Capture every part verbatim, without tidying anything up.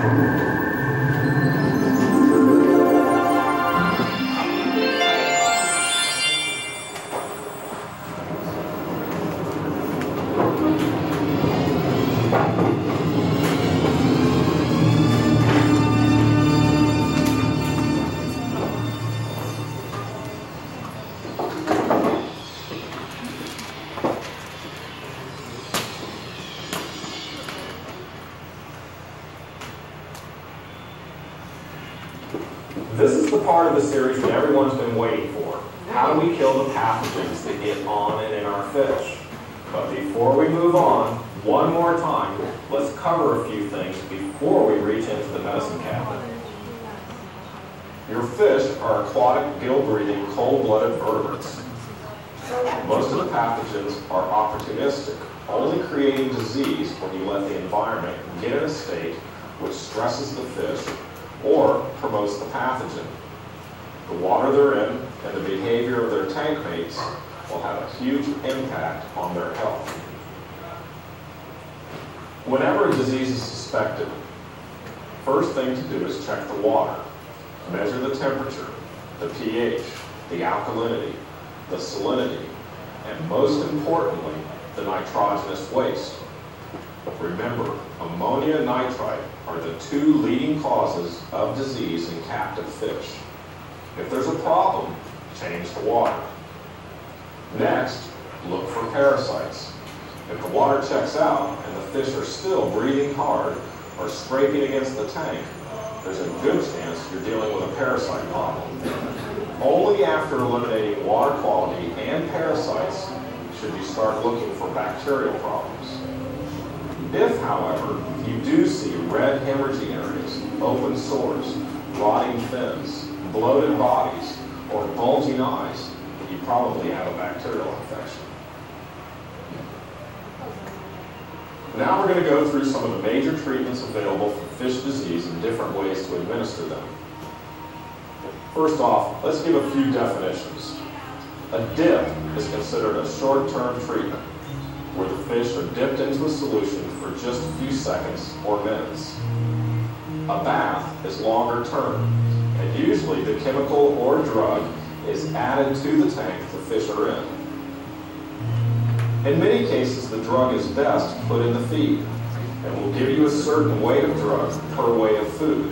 This is the part of the series that everyone's been waiting for. How do we kill the pathogens that get on and in our fish? But before we move on, one more time, let's cover a few things before we reach into the medicine cabinet. Your fish are aquatic, gill-breathing, cold-blooded vertebrates. Most of the pathogens are opportunistic, only creating disease when you let the environment get in a state which stresses the fish or promotes the pathogen. The water they're in and the behavior of their tank mates will have a huge impact on their health. Whenever a disease is suspected, first thing to do is check the water. Measure the temperature, the pH, the alkalinity, the salinity, and most importantly, the nitrogenous waste. Remember, ammonia and nitrite are the two leading causes of disease in captive fish. If there's a problem, change the water. Next, look for parasites. If the water checks out and the fish are still breathing hard or scraping against the tank, there's a good chance you're dealing with a parasite problem. Only after eliminating water quality and parasites should you start looking for bacterial problems. If, however, you do see red hemorrhaging areas, open sores, rotting fins, bloated bodies, or bulging eyes, you probably have a bacterial infection. Now we're going to go through some of the major treatments available for fish disease and different ways to administer them. First off, let's give a few definitions. A dip is considered a short-term treatment, where the fish are dipped into a solution for just a few seconds or minutes. A bath is longer term, and usually the chemical or drug is added to the tank the fish are in. In many cases, the drug is best put in the feed, and will give you a certain weight of drug per weight of food.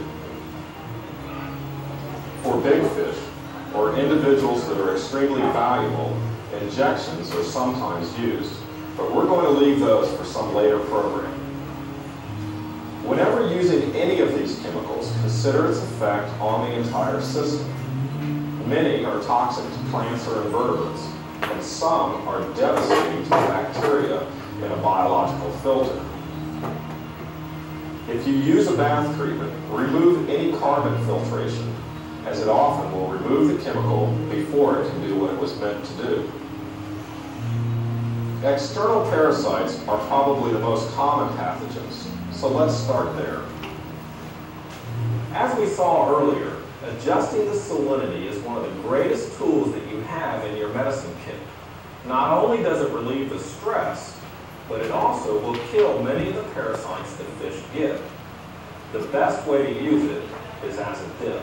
For big fish, or individuals that are extremely valuable, injections are sometimes used, but we're going to leave those for some later program. Whenever using any of these chemicals, consider its effect on the entire system. Many are toxic to plants or invertebrates, and some are devastating to bacteria in a biological filter. If you use a bath treatment, remove any carbon filtration, as it often will remove the chemical before it can do what it was meant to do. External parasites are probably the most common pathogens, so let's start there. As we saw earlier, adjusting the salinity is one of the greatest tools that you have in your medicine kit. Not only does it relieve the stress, but it also will kill many of the parasites that fish get. The best way to use it is as a dip.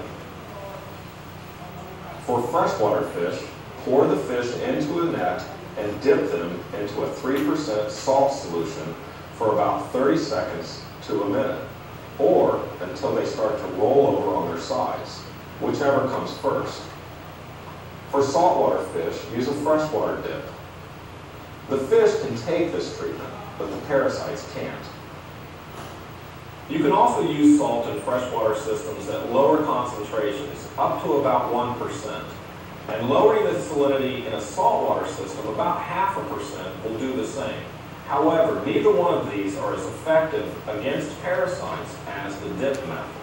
For freshwater fish, pour the fish into a net and dip them into a three percent salt solution for about thirty seconds to a minute, or until they start to roll over on their sides, whichever comes first. For saltwater fish, use a freshwater dip. The fish can take this treatment, but the parasites can't. You can also use salt in freshwater systems at lower concentrations, up to about one percent. And lowering the salinity in a saltwater system, about half a percent, will do the same. However, neither one of these are as effective against parasites as the dip method.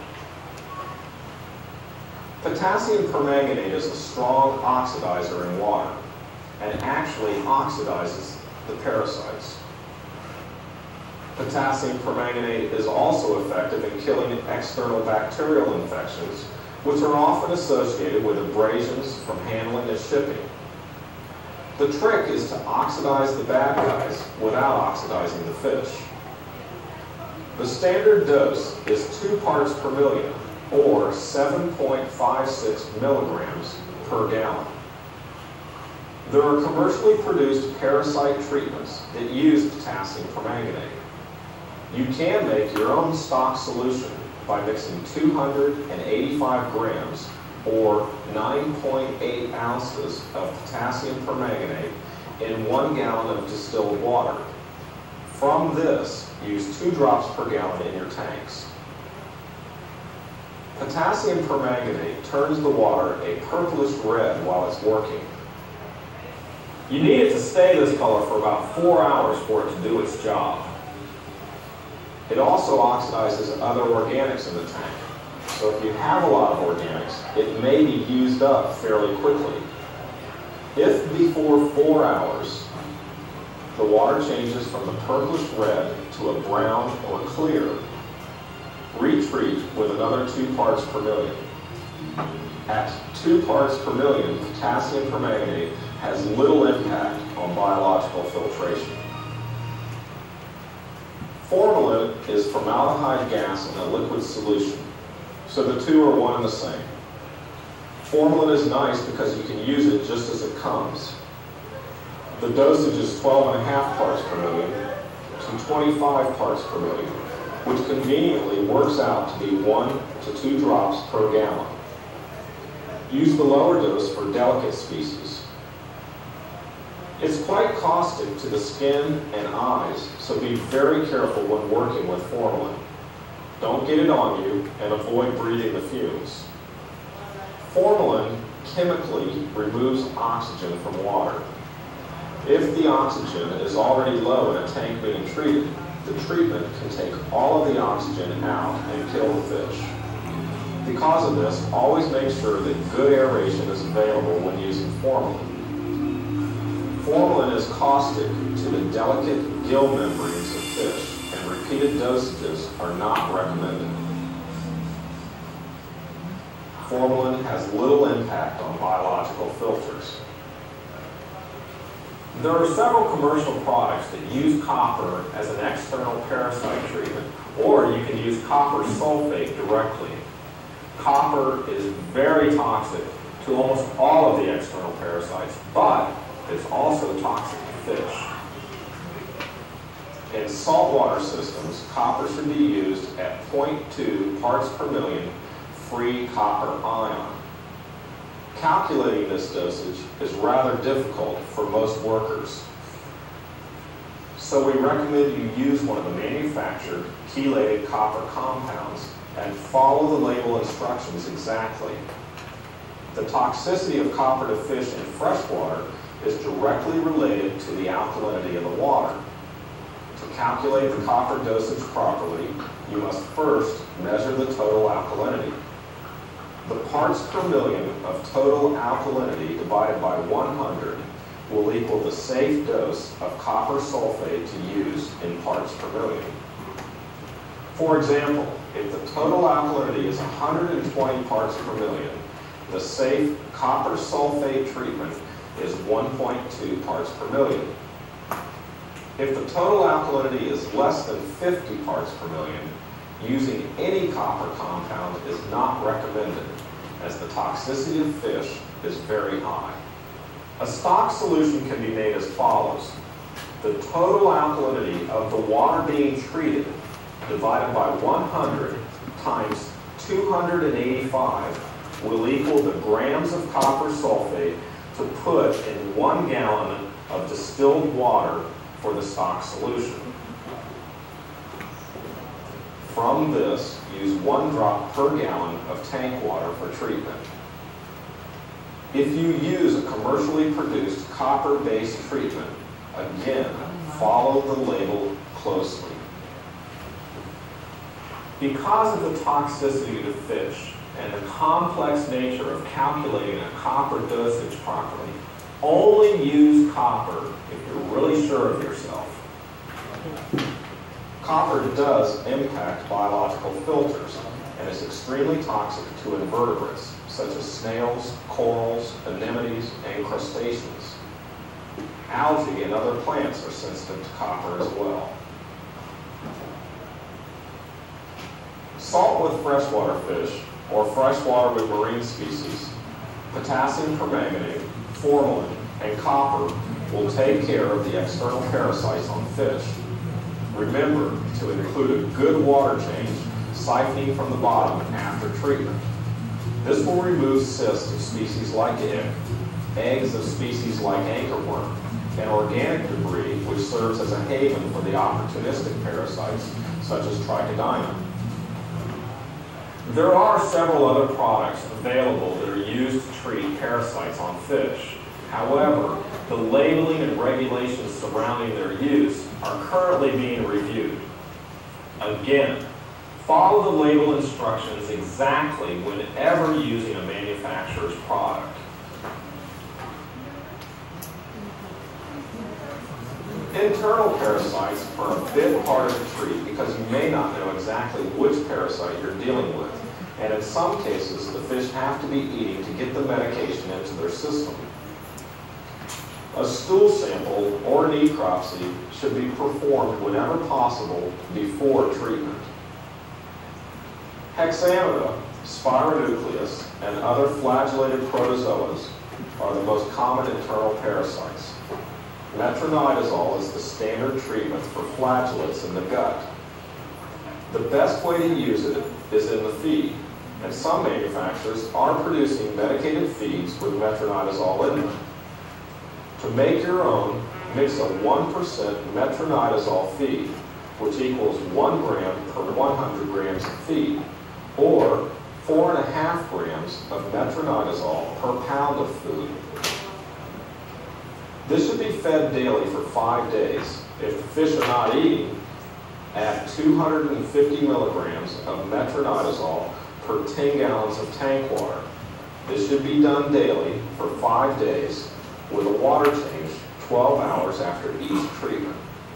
Potassium permanganate is a strong oxidizer in water, and actually oxidizes the parasites. Potassium permanganate is also effective in killing external bacterial infections, which are often associated with abrasions from handling and shipping. The trick is to oxidize the bad guys without oxidizing the fish. The standard dose is two parts per million, or seven point five six milligrams per gallon. There are commercially produced parasite treatments that use potassium permanganate. You can make your own stock solution by mixing two hundred eighty-five grams or nine point eight ounces of potassium permanganate in one gallon of distilled water. From this, use two drops per gallon in your tanks. Potassium permanganate turns the water a purplish red while it's working. You need it to stay this color for about four hours for it to do its job. It also oxidizes other organics in the tank. So if you have a lot of organics, it may be used up fairly quickly. If before four hours, the water changes from the purplish red to a brown or clear, retreat with another two parts per million. At two parts per million, potassium permanganate has little impact on biological filtration. Formalin is formaldehyde gas in a liquid solution, so the two are one and the same. Formalin is nice because you can use it just as it comes. The dosage is twelve and a half parts per million to twenty-five parts per million, which conveniently works out to be one to two drops per gallon. Use the lower dose for delicate species. It's quite caustic to the skin and eyes, so be very careful when working with formalin. Don't get it on you and avoid breathing the fumes. Formalin chemically removes oxygen from water. If the oxygen is already low in a tank being treated, the treatment can take all of the oxygen out and kill the fish. Because of this, always make sure that good aeration is available when using formalin. Formalin is caustic to the delicate gill membranes of fish, and repeated dosages are not recommended. Formalin has little impact on biological filters. There are several commercial products that use copper as an external parasite treatment, or you can use copper sulfate directly. Copper is very toxic to almost all of the external parasites, but it's also toxic to fish. In saltwater systems, copper should be used at zero point two parts per million free copper ion. Calculating this dosage is rather difficult for most workers. So we recommend you use one of the manufactured chelated copper compounds and follow the label instructions exactly. The toxicity of copper to fish in freshwater is directly related to the alkalinity of the water. To calculate the copper dosage properly, you must first measure the total alkalinity. The parts per million of total alkalinity divided by one hundred will equal the safe dose of copper sulfate to use in parts per million. For example, if the total alkalinity is one hundred twenty parts per million, the safe copper sulfate treatment is one point two parts per million. If the total alkalinity is less than fifty parts per million, using any copper compound is not recommended, as the toxicity of fish is very high. A stock solution can be made as follows. The total alkalinity of the water being treated divided by one hundred times two hundred eighty-five will equal the grams of copper sulfate to put in one gallon of distilled water for the stock solution. From this, use one drop per gallon of tank water for treatment. If you use a commercially produced copper-based treatment, again, follow the label closely. Because of the toxicity to fish and the complex nature of calculating a copper dosage properly, only use copper if you're really sure of yourself. Copper does impact biological filters and is extremely toxic to invertebrates such as snails, corals, anemones, and crustaceans. Algae and other plants are sensitive to copper as well. Salt with freshwater fish or freshwater with marine species, potassium permanganate, formalin, and copper will take care of the external parasites on fish. Remember to include a good water change, siphoning from the bottom after treatment. This will remove cysts of species like egg, eggs of species like anchorworm, and organic debris which serves as a haven for the opportunistic parasites such as Trichodina. There are several other products available that are used to treat parasites on fish. However, the labeling and regulations surrounding their use are currently being reviewed. Again, follow the label instructions exactly whenever using a manufacturer's product. Internal parasites are a bit harder to treat because you may not know exactly which parasite you're dealing with, and in some cases the fish have to be eating to get the medication into their system. A stool sample or necropsy should be performed whenever possible before treatment. Hexamida, Spironucleus, and other flagellated protozoas are the most common internal parasites. Metronidazole is the standard treatment for flagellates in the gut. The best way to use it is in the feed, and some manufacturers are producing medicated feeds with metronidazole in them. To make your own, mix a one percent metronidazole feed, which equals one gram per one hundred grams of feed, or four and a half grams of metronidazole per pound of food. This should be fed daily for five days. If the fish are not eating, add two hundred fifty milligrams of metronidazole per ten gallons of tank water. This should be done daily for five days with a water change twelve hours after each treatment.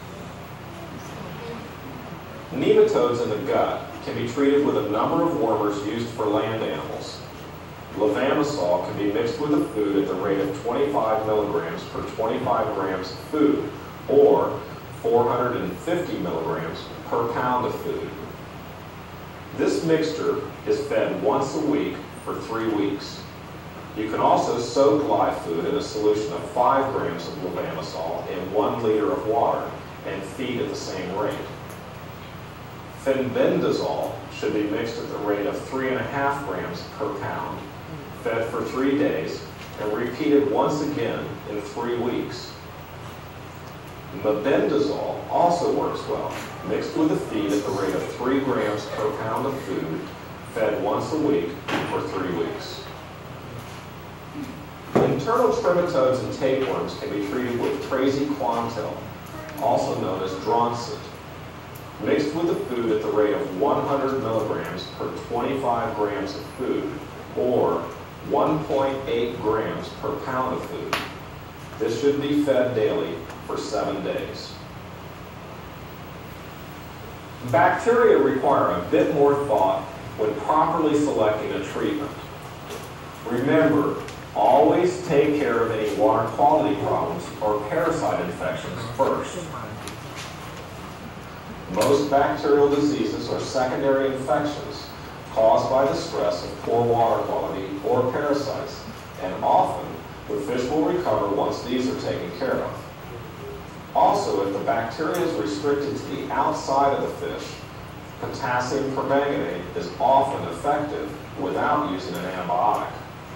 Nematodes in the gut can be treated with a number of wormers used for land animals. Levamisole can be mixed with the food at the rate of twenty-five milligrams per twenty-five grams of food, or four hundred fifty milligrams per pound of food. This mixture is fed once a week for three weeks. You can also soak live food in a solution of five grams of levamisole in one liter of water and feed at the same rate. Fenbendazole should be mixed at the rate of three and a half grams per pound, fed for three days, and repeated once again in three weeks. Mebendazole also works well, mixed with a feed at the rate of three grams per pound of food, fed once a week for three weeks. Internal trematodes and tapeworms can be treated with praziquantel, also known as Dronset, mixed with the food at the rate of one hundred milligrams per twenty-five grams of food, or one point eight grams per pound of food. This should be fed daily for seven days. Bacteria require a bit more thought when properly selecting a treatment. Remember, always take care of any water quality problems or parasite infections first. Most bacterial diseases are secondary infections caused by the stress of poor water quality or parasites, and often the fish will recover once these are taken care of. Also, if the bacteria is restricted to the outside of the fish, potassium permanganate is often effective without using an antibiotic.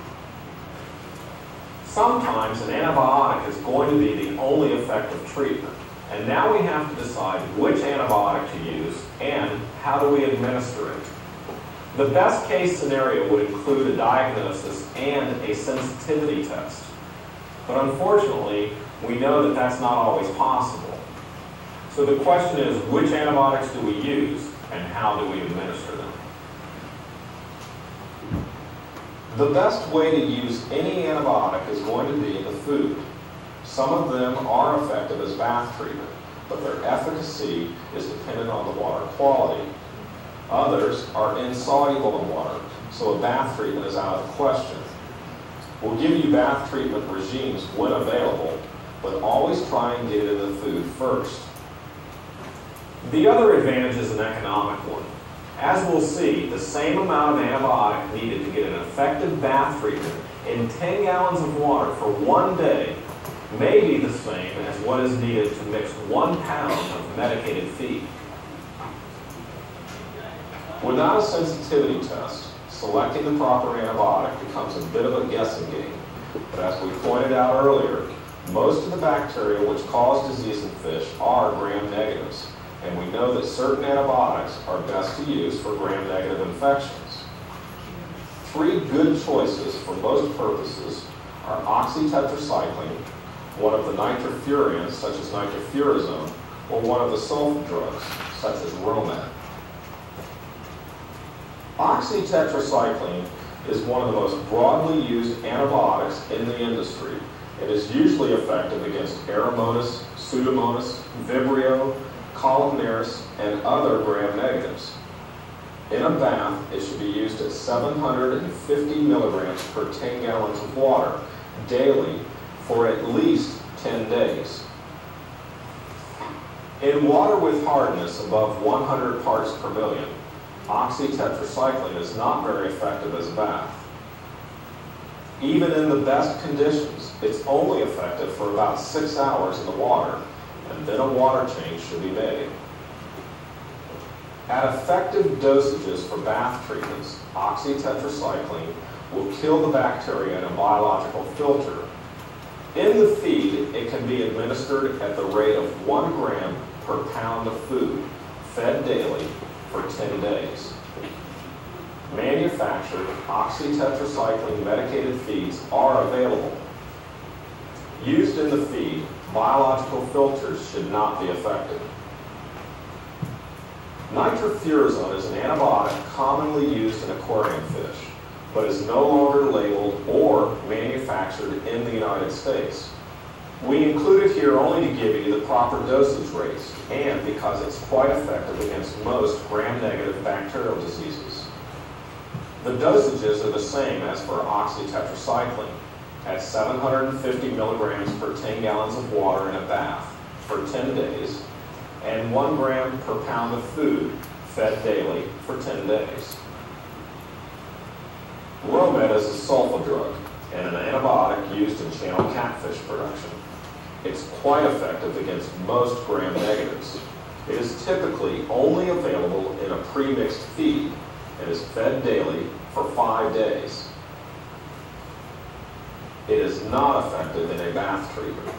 Sometimes an antibiotic is going to be the only effective treatment, and now we have to decide which antibiotic to use and how do we administer it. The best case scenario would include a diagnosis and a sensitivity test. But unfortunately, we know that that's not always possible. So the question is, which antibiotics do we use and how do we administer them? The best way to use any antibiotic is going to be in the food. Some of them are effective as bath treatment, but their efficacy is dependent on the water quality. Others are insoluble in water, so a bath treatment is out of the question. We'll give you bath treatment regimes when available, but always try and get it in the food first. The other advantage is an economic one. As we'll see, the same amount of antibiotic needed to get an effective bath treatment in ten gallons of water for one day may be the same as what is needed to mix one pound of medicated feed. Without a sensitivity test, selecting the proper antibiotic becomes a bit of a guessing game. But as we pointed out earlier, most of the bacteria which cause disease in fish are gram-negatives, and we know that certain antibiotics are best to use for gram-negative infections. Three good choices for most purposes are oxytetracycline, one of the nitrofurans such as nitrofurazone, or one of the sulfa drugs such as Romed. Oxytetracycline is one of the most broadly used antibiotics in the industry. It is usually effective against Eromonas, Pseudomonas, Vibrio, Columnaris, and other gram-negatives. In a bath, it should be used at seven hundred fifty milligrams per ten gallons of water daily for at least ten days. In water with hardness above one hundred parts per million, oxytetracycline is not very effective as a bath. Even in the best conditions, it's only effective for about six hours in the water, and then a water change should be made. At effective dosages for bath treatments, oxytetracycline will kill the bacteria in a biological filter. In the feed, it can be administered at the rate of one gram per pound of food, fed daily for ten days. Manufactured oxytetracycline medicated feeds are available. Used in the feed, biological filters should not be effective. Nitrofurazone is an antibiotic commonly used in aquarium fish, but is no longer labeled or manufactured in the United States. We include it here only to give you the proper dosage rates and because it's quite effective against most gram-negative bacterial diseases. The dosages are the same as for oxytetracycline at seven hundred fifty milligrams per ten gallons of water in a bath for ten days and one gram per pound of food fed daily for ten days. Romed is a sulfa drug and an antibiotic used in channel catfish production. It's quite effective against most gram-negatives. It is typically only available in a pre-mixed feed and is fed daily for five days. It is not effective in a bath treatment.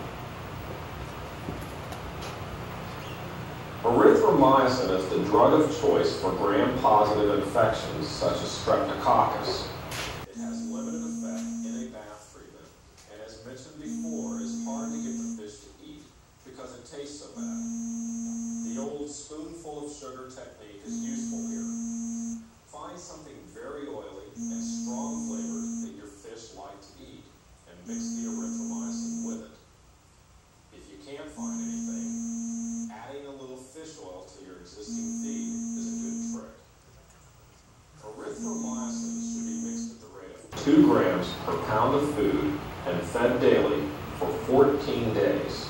Erythromycin is the drug of choice for gram-positive infections such as streptococcus. It has limited effect in a bath treatment, and as mentioned before, is hard to get the fish to eat because it tastes so bad. The old spoonful of sugar technique is useful here. Find something very oily and strong flavored that your fish like to eat, and mix the erythromycin with it. If you can't find anything, adding a little fish oil to your existing feed is a good trick. Erythromycin should be mixed at the rate of two grams per pound of food and fed daily for fourteen days.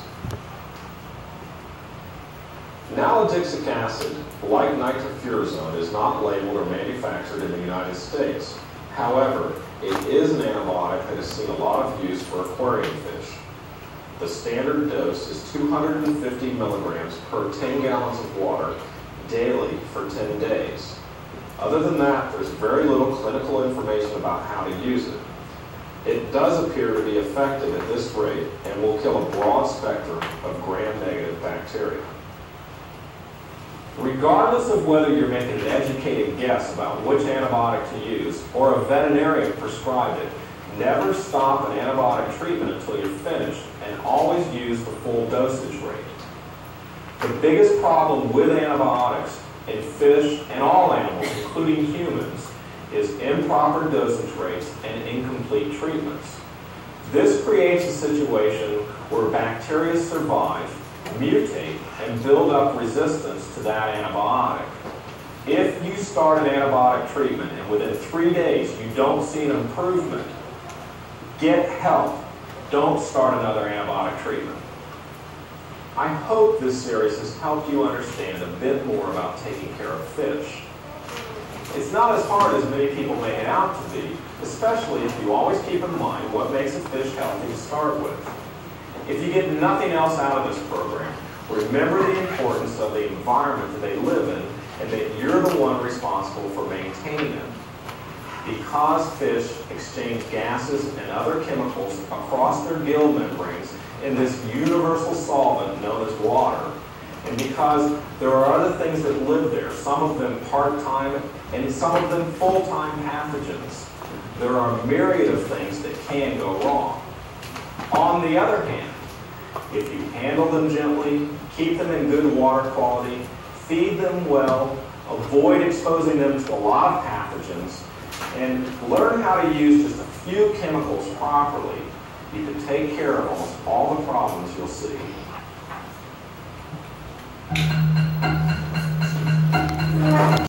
Nalidixic acid, like nitrofurazone, is not labeled or manufactured in the United States. However, it is an antibiotic that has seen a lot of use for aquarium fish. The standard dose is two hundred fifty milligrams per ten gallons of water daily for ten days. Other than that, there's very little clinical information about how to use it. It does appear to be effective at this rate and will kill a broad spectrum of gram-negative bacteria. Regardless of whether you're making an educated guess about which antibiotic to use or a veterinarian prescribed it, never stop an antibiotic treatment until you're finished and always use the full dosage rate. The biggest problem with antibiotics in fish and all animals, including humans, is improper dosage rates and incomplete treatments. This creates a situation where bacteria survive, mutate, and build up resistance to that antibiotic. If you start an antibiotic treatment and within three days you don't see an improvement, get help. Don't start another antibiotic treatment. I hope this series has helped you understand a bit more about taking care of fish. It's not as hard as many people make it out to be, especially if you always keep in mind what makes a fish healthy to start with. If you get nothing else out of this program, remember the importance of the environment that they live in and that you're the one responsible for maintaining it. Because fish exchange gases and other chemicals across their gill membranes in this universal solvent known as water, and because there are other things that live there, some of them part-time and some of them full-time pathogens, there are a myriad of things that can go wrong. On the other hand, if you handle them gently, keep them in good water quality, feed them well, avoid exposing them to a lot of pathogens, and learn how to use just a few chemicals properly, you can take care of almost all the problems you'll see.